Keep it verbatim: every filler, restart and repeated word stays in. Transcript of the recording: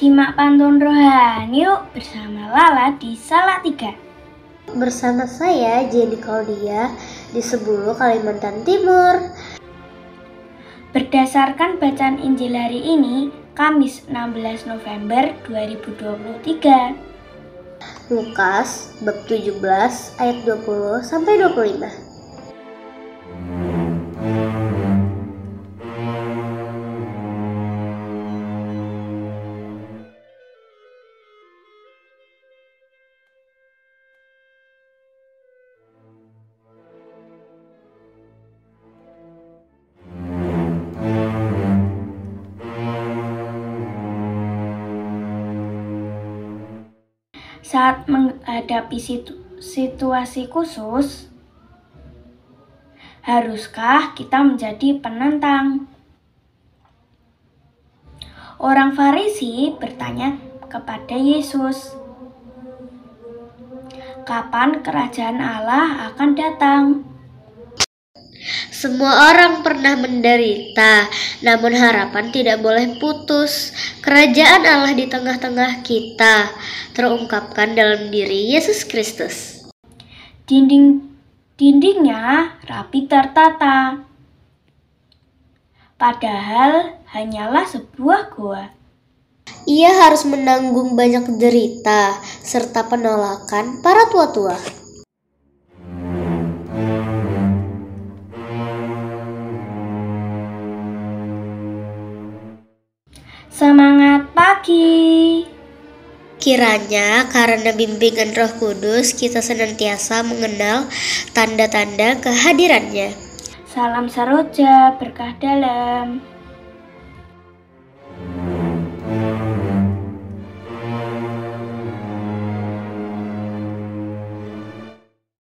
Simak pantun rohani yuk bersama Lala di Salatiga. Bersama saya Jenny Claudia di Sebulu, Kalimantan Timur. Berdasarkan bacaan Injil hari ini, Kamis enam belas November dua ribu dua puluh tiga. Lukas bab tujuh belas ayat dua puluh sampai dua puluh lima. Saat menghadapi situ, situasi khusus, haruskah kita menjadi penentang? Orang Farisi bertanya kepada Yesus, kapan kerajaan Allah akan datang? Semua orang pernah menderita, namun harapan tidak boleh putus. Kerajaan Allah di tengah-tengah kita terungkapkan dalam diri Yesus Kristus. Dinding dindingnya rapi tertata, padahal hanyalah sebuah gua. Ia harus menanggung banyak derita serta penolakan para tua-tua. Semangat pagi! Kiranya karena bimbingan Roh Kudus kita senantiasa mengenal tanda-tanda kehadirannya. Salam Saroja, berkah dalam.